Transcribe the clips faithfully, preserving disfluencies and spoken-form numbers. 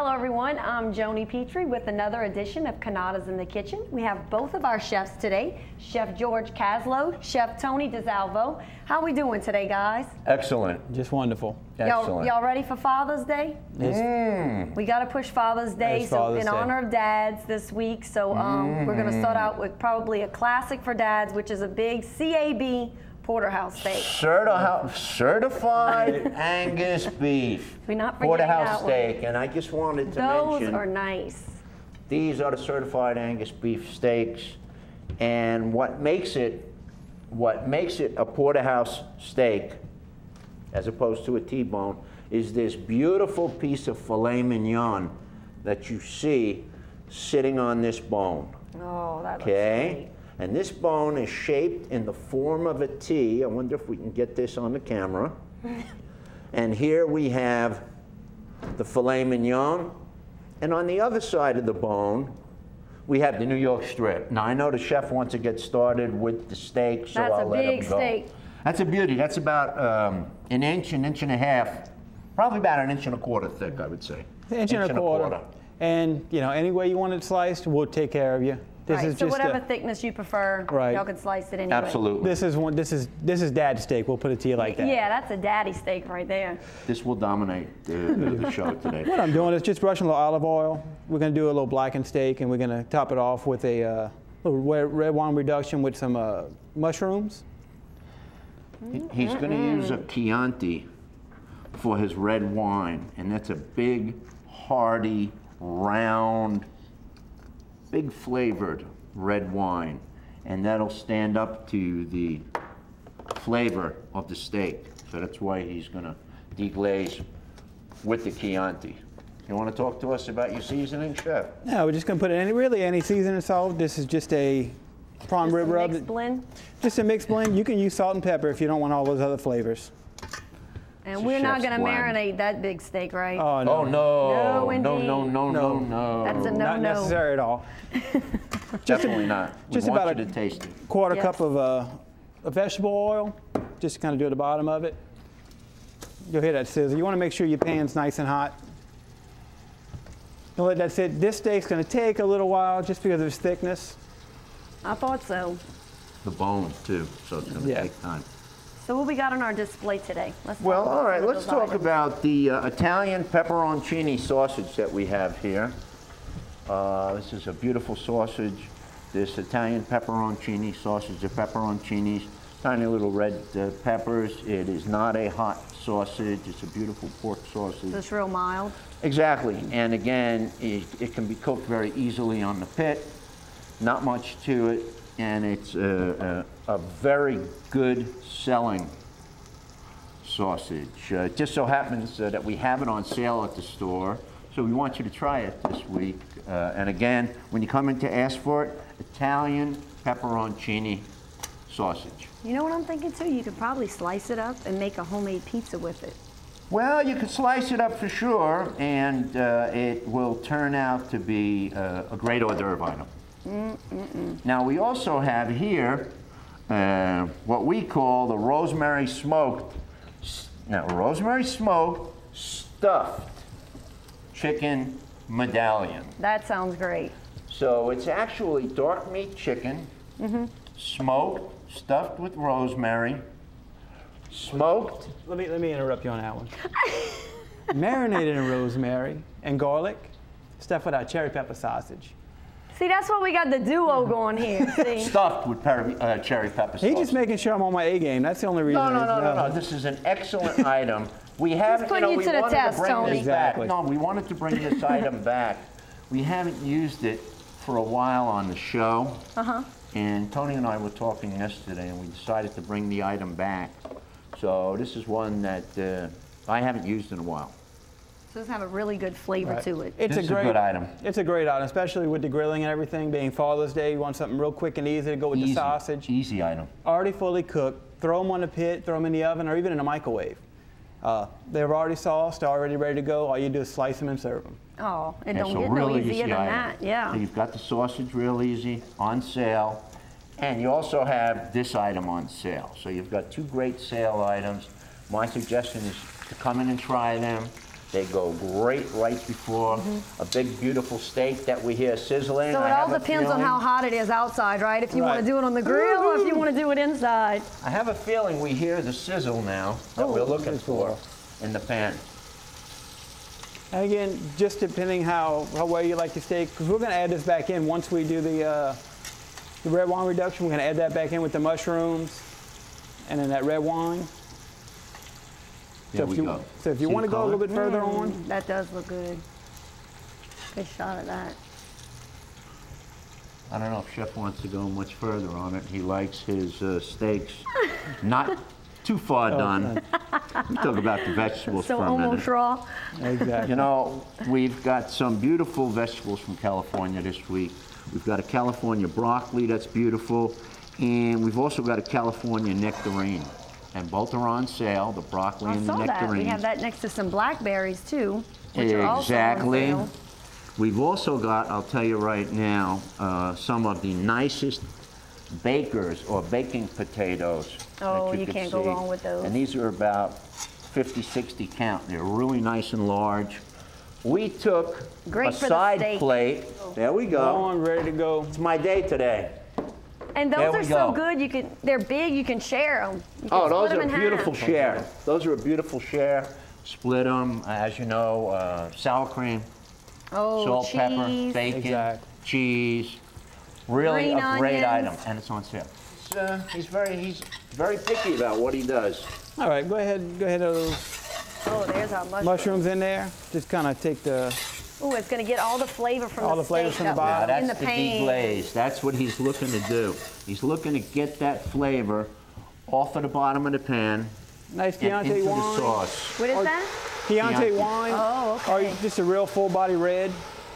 Hello everyone, I'm Joni Pitre with another edition of Cannata's in the Kitchen. We have both of our chefs today, Chef George Kaslow, Chef Tony Disalvo. How are we doing today, guys? Excellent. Just wonderful. Y'all y'all ready for Father's Day? Mm. We got to push Father's Day, It's so Father's in Day. honor of dads this week. So um, Mm. we're going to start out with probably a classic for dads, which is a big C A B porterhouse steak. Certi certified Angus beef. We're not forgetting porterhouse that one. steak, and I just wanted to Those mention are nice. these are the certified Angus beef steaks, and what makes it what makes it a porterhouse steak, as opposed to a T-bone, is this beautiful piece of filet mignon that you see sitting on this bone. Oh, that looks Okay. great. And this bone is shaped in the form of a T. I wonder if we can get this on the camera. And here we have the filet mignon. And on the other side of the bone, we have the New York strip. Now, I know the chef wants to get started with the steak, so That's I'll a let him big go. steak. That's a beauty. That's about um, an inch, an inch and a half, probably about an inch and a quarter thick, I would say. An inch, and a quarter. And, you know, any way you want it sliced, we'll take care of you. This Right, is so just whatever a, thickness you prefer, Right. y'all can slice it anyway. Absolutely. this is one. This is this is dad's steak. We'll put it to you like that. Yeah, that's a daddy steak right there. This will dominate the, the show today. What I'm doing is just brushing a little olive oil. We're going to do a little blackened steak, and we're going to top it off with a uh, little red, red wine reduction with some uh, mushrooms. He- He's going to use a Chianti for his red wine, and that's a big, hearty, round, big flavored red wine, and that'll stand up to the flavor of the steak. So that's why he's going to deglaze with the Chianti. You want to talk to us about your seasoning, Chef? No, we're just going to put any really any seasoning salt. This is just a prime Just rib a rub. mixed blend. Just a mixed blend. You can use salt and pepper if you don't want all those other flavors. And It's a we're not chef's going to blend. marinate that big steak, right? Oh no, Oh, no. No, No, indeed. no, no, no, no. That's a no. not necessary at all. Definitely not. We just want about you a- to taste it. Quarter Yes. cup of uh, of vegetable oil. Just kind of do at the bottom of it. You'll hear that sizzle. You want to make sure your pan's nice and hot. You'll let that sit. This steak's going to take a little while just because of its thickness. I thought so. The bones, too, so it's going to Yeah. take time. So what we got on our display today? Let's talk Well, about all right, some of let's those talk items. about the uh, Italian pepperoncini sausage that we have here. Uh, this is a beautiful sausage. This Italian pepperoncini sausage, the pepperoncinis, tiny little red uh, peppers. It is not a hot sausage. It's a beautiful pork sausage. Just real mild. Exactly, and again, it, it can be cooked very easily on the pit. Not much to it, and it's a, a, a very good selling sausage. Uh, it just so happens uh, that we have it on sale at the store, so we want you to try it this week. Uh, and again, when you come in to ask for it, Italian pepperoncini sausage. You know what I'm thinking too? You could probably slice it up and make a homemade pizza with it. Well, you could slice it up for sure, and uh, it will turn out to be uh, a great hors d'oeuvre item. Mm, mm, mm. Now, we also have here uh, what we call the rosemary smoked, now rosemary smoked stuffed chicken medallion. That sounds great. So it's actually dark meat chicken, Mm-hmm. smoked, stuffed with rosemary, smoked. Let me let me interrupt you on that one. Marinated in rosemary and garlic, stuffed with our cherry pepper sausage. See, that's why we got the duo going here. See? Stuffed with peri- uh, cherry pepper sauce. He's just making sure I'm on my A game. That's the only reason. No, no, no, no, it's- no. This is an excellent item. We haven't, putting you know, you we to the wanted test, to bring Tony. this Exactly. back. No, we wanted to bring this item back. We haven't used it for a while on the show. Uh-huh. And Tony and I were talking yesterday, and we decided to bring the item back. So this is one that uh, I haven't used in a while. So it's have a really good flavor Right. to it. It's This a is a great good item. It's a great item, especially with the grilling and everything. Being Father's Day, you want something real quick and easy to go with Easy, the sausage. easy item. Already fully cooked. Throw them on the pit, throw them in the oven, or even in the microwave. Uh, they're already sauced, already ready to go. All you do is slice them and serve them. Oh, it Yeah, don't so get real no easier easy than item. that. Yeah. So you've got the sausage real easy, on sale, and you also have this item on sale. So you've got two great sale items. My suggestion is to come in and try them. They go great right before mm-hmm. a big, beautiful steak that we hear sizzling. So it I all depends on how hot it is outside, right? If you right. want to do it on the grill or if you want to do it inside. I have a feeling we hear the sizzle now that Ooh, we're looking for in the pan. And again, just depending how, how well you like the steak, because we're going to add this back in once we do the, uh, the red wine reduction. We're going to add that back in with the mushrooms and then that red wine. There so we if you, go. So if you See want to go a little bit further mm, on. That does look good. Good shot of that. I don't know if Chef wants to go much further on it. He likes his uh, steaks not too far Oh, done. We talk about the vegetables So for a almost minute. raw. Exactly. You know, we've got some beautiful vegetables from California this week. We've got a California broccoli that's beautiful, and we've also got a California nectarine. And both are on sale, the broccoli I and the saw that. nectarine. We have that next to some blackberries too, which are also on Exactly. sale. We've also got, I'll tell you right now, uh, some of the nicest bakers or baking potatoes. Oh, that you, you can can't go see. wrong with those. And these are about fifty, sixty count. They're really nice and large. We took Great a for the side steak. plate. There we go. On, ready to go. It's my day today. And There those we are so go. good. You can. They're big. You can share them. You can Oh, those split are them in beautiful half. share. Those are a beautiful share. Split them, as you know, uh, sour cream, Oh, salt, cheese. pepper, bacon, Exactly. cheese. Really Green a great onions. item, and it's on sale. He's, uh, he's very he's very picky about what he does. All right, go ahead, go ahead with those Oh, there's our mushrooms. mushrooms in there. Just kind of take the, Oh, it's going to get all the flavor from All the the flavor steak from the up bottom. Now in that's the the, pan. deglaze. That's what he's looking to do. He's looking to get that flavor off of the bottom of the pan nice and Chianti into the wine. sauce. What is Or- that? Chianti Chianti. wine. Oh, Or okay. just a real full body red.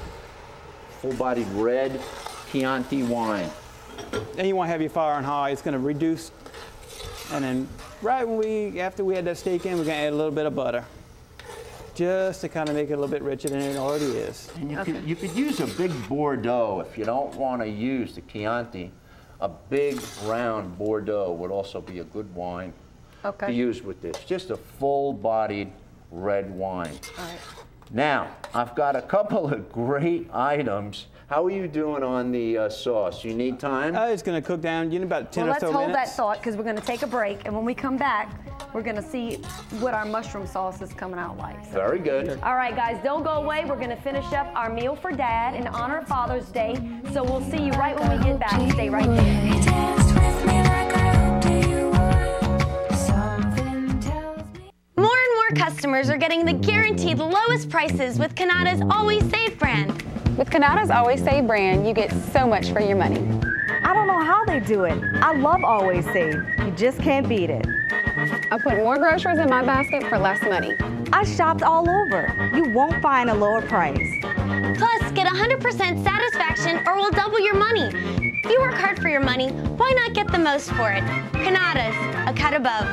Full-bodied red Chianti wine. And you want to have your fire on high. It's going to reduce. And then right when we, after we add that steak in, we're going to add a little bit of butter. Just to kind of make it a little bit richer than it already is. And you, Okay. could, you could use a big Bordeaux if you don't want to use the Chianti. A big round Bordeaux would also be a good wine to Okay. use with this. Just a full-bodied red wine. All right. Now, I've got a couple of great items. How are you doing on the uh, sauce? You need time? Uh, it's going to cook down in about ten Well, or let's so hold minutes. that thought because we're going to take a break, and when we come back, we're going to see what our mushroom sauce is coming out like. So- Very good. All right, guys, don't go away. We're going to finish up our meal for Dad in honor of Father's Day. So we'll see you right when we get back. Stay right there. You danced with me like I hoped you would. Something tells me. More and more customers are getting the guaranteed lowest prices with Cannata's Always Save brand. With Cannata's Always Save brand, you get so much for your money. I don't know how they do it. I love Always Save. You just can't beat it. I put more groceries in my basket for less money. I shopped all over. You won't find a lower price. Plus, get one hundred percent satisfaction or we'll double your money. If you work hard for your money, why not get the most for it? Cannata's, a cut above.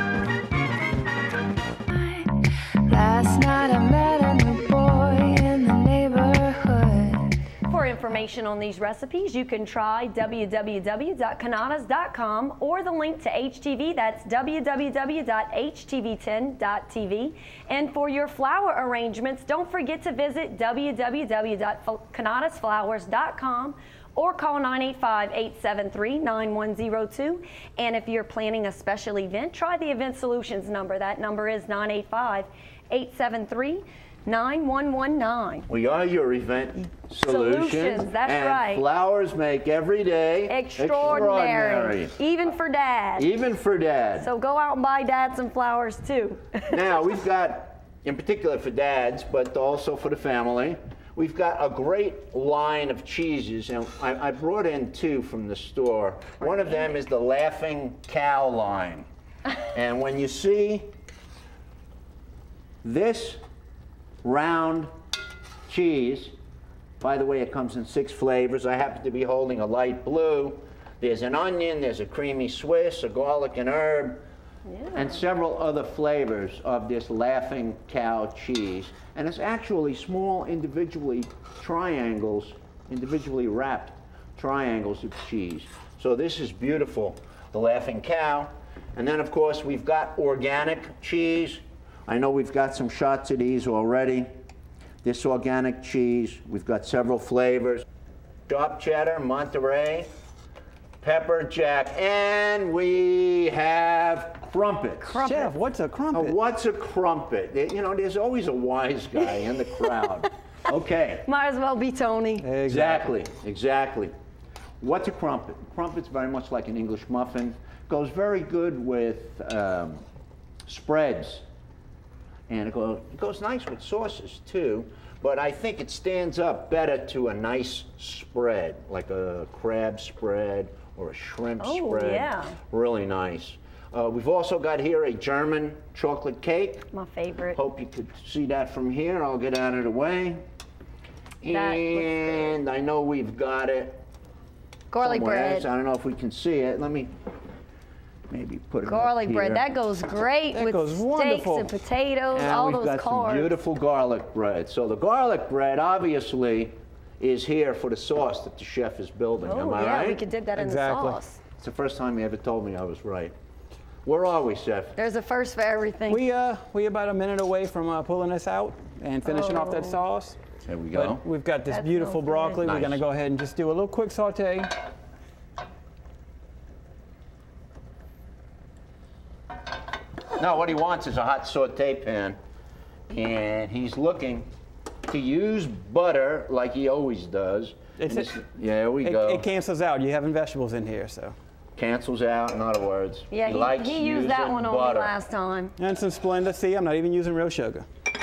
Last night I met a new boy in the neighborhood. For information on these recipes, you can try w w w dot cannatas dot com or the link to H T V, that's w w w dot h t v ten dot t v. And for your flour arrangements, don't forget to visit w w w dot cannatas flowers dot com or call nine eight five, eight seven three, nine one zero two. And if you're planning a special event, try the Event Solutions number. That number is nine eight five, eight seven three, nine one one nine. We are your event solutions. Solutions, that's and right. Flowers make every day Extraordinary. extraordinary. Even for Dad. Even for Dad. So go out and buy Dad some flowers too. Now, we've got, in particular for dads, but also for the family, we've got a great line of cheeses, and I, I brought in two from the store. One of them is the Laughing Cow line. And when you see this round cheese, by the way, it comes in six flavors. I happen to be holding a light blue. There's an onion, there's a creamy Swiss, a garlic and herb, and several other flavors of this Laughing Cow cheese. And it's actually small individually triangles, individually wrapped triangles of cheese. So this is beautiful, the Laughing Cow. And then of course we've got organic cheese. I know we've got some shots of these already. this organic cheese. We've got several flavors. Sharp cheddar, Monterey, pepper jack, and we have crumpets. Crumpet. Chef, what's a Now, crumpet? what's a crumpet? You know, there's always a wise guy in the crowd. Okay. Might as well be Tony. Exactly, exactly. What's a crumpet? Crumpet's very much like an English muffin. Goes very good with um, spreads. And it goes, it goes nice with sauces too. But I think it stands up better to a nice spread, like a crab spread or a shrimp Oh, spread. yeah. Really nice. Uh, we've also got here a German chocolate cake. My favorite. Hope you could see that from here. I'll get out of the way. That looks And I know we've got it Garlic somewhere bread. else. I don't know if we can see it. Let me maybe put it Garlic up bread. here. That goes great That with goes steaks wonderful. and potatoes, And all we've those got carbs. some beautiful garlic bread. So the garlic bread obviously is here for the sauce that the chef is building. Oh, Am I yeah, right? we could dip that Exactly. in the sauce. It's the first time you ever told me I was right. Where are we, chef? There's a first for everything. We uh we about a minute away from uh, pulling this out and finishing off that Oh. sauce. There we go. But we've got this That beautiful smells broccoli. good. We're gonna Nice. go ahead and just do a little quick saute. No, what he wants is a hot saute pan, and he's looking to use butter like he always does. It's And a- this- yeah, there we It, go. it cancels out. You having vegetables in here, so. Cancels out, in other words. yeah, he, likes he used that using one on me butter. last time. And some Splenda. See, I'm not even using real sugar.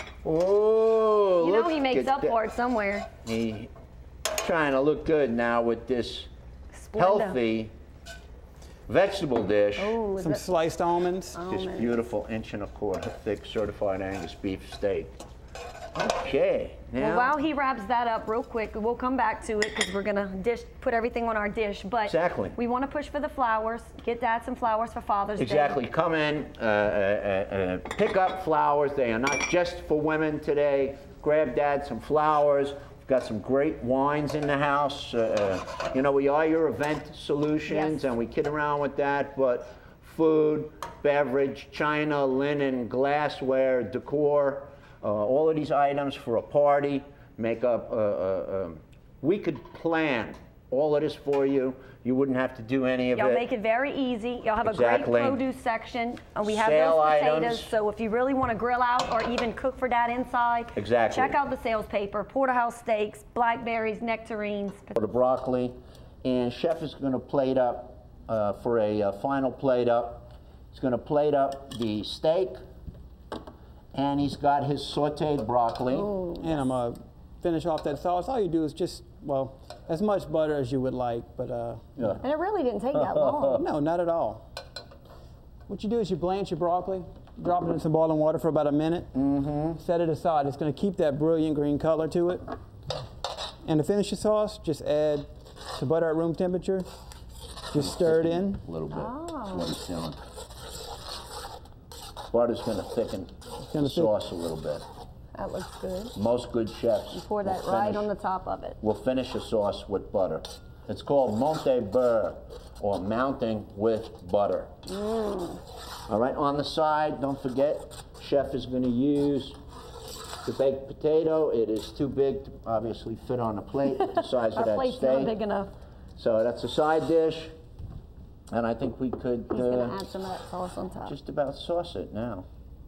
Oh, You know look he makes at up that. for it somewhere. He trying to look good now with this Splenda. healthy vegetable dish. Oh, is Some that- sliced almonds. This almonds. beautiful inch and a quarter thick certified Angus beef steak. Okay, now Well, while he wraps that up real quick, we'll come back to it because we're gonna dish, put everything on our dish. But Exactly. we want to push for the flowers. Get Dad some flowers for Father's exactly Day. come in, uh, uh, uh, uh, pick up flowers. They are not just for women today. Grab Dad some flowers. We've got some great wines in the house. Uh, uh, you know, we are your event solutions, Yes. and we kid around with that. But food, beverage, china, linen, glassware, decor. Uh, all of these items for a party, make up, uh, uh, um, we could plan all of this for you. You wouldn't have to do any of Y'all it. make it very easy. Y'all have Exactly. a great produce section. Uh, we have Sale those potatoes, items. so if you really want to grill out or even cook for Dad inside, Exactly. check out the sales paper. Porterhouse steaks, blackberries, nectarines. For the broccoli, and chef is going to plate up uh, for a uh, final plate up. He's going to plate up the steak, and he's got his sautéed broccoli. And I'm gonna finish off that sauce. All you do is just, well, as much butter as you would like, but uh, Yeah. And it really didn't take that long. no, not at all. What you do is you blanch your broccoli, drop it in some boiling water for about a minute, mm-hmm. set it aside. It's gonna keep that brilliant green color to it. And to finish your sauce, just add the butter at room temperature. Just stir it in. A little bit. Oh. That's what he's doing. Butter's going to thicken gonna the thick- sauce a little bit. That looks good. Most good chefs Pour that will right finish- on the top of it. will finish a sauce with butter. It's called monte beurre, or mounting with butter. Mm. All right, on the side, don't forget, chef is going to use the baked potato. It is too big to obviously fit on a plate, the size of Our that plate's steak. not big enough. So that's a side dish, and I think we could He's uh, gonna add some of that sauce on top. just about sauce it now.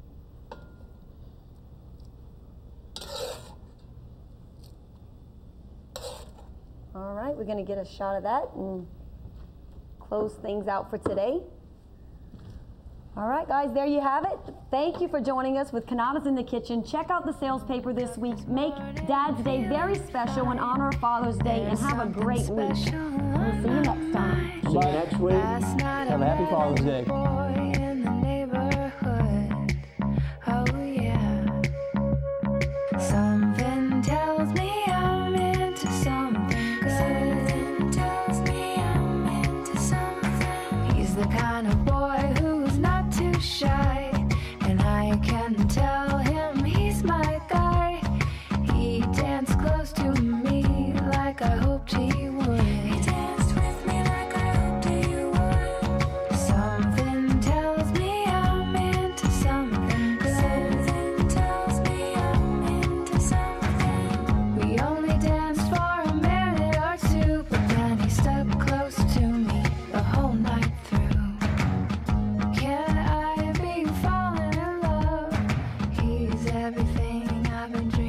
All right, we're gonna get a shot of that and close things out for today. All right, guys, there you have it. Thank you for joining us with Cannata's in the Kitchen. Check out the sales paper this week. Make Dad's Day very special in honor of Father's Day, and have a great week. We'll see you next time. See you next week. Have a happy Father's Day. Boy in the neighborhood. Oh yeah. Something tells me I'm into something good. Something tells me I'm into something. He's the kind of boy who's not too shy, and I can tell him he's my guy. He danced close to me like I hoped he would. He danced with me like I hoped he would. Something tells me I'm into something good. Something tells me I'm into something I've been dreaming.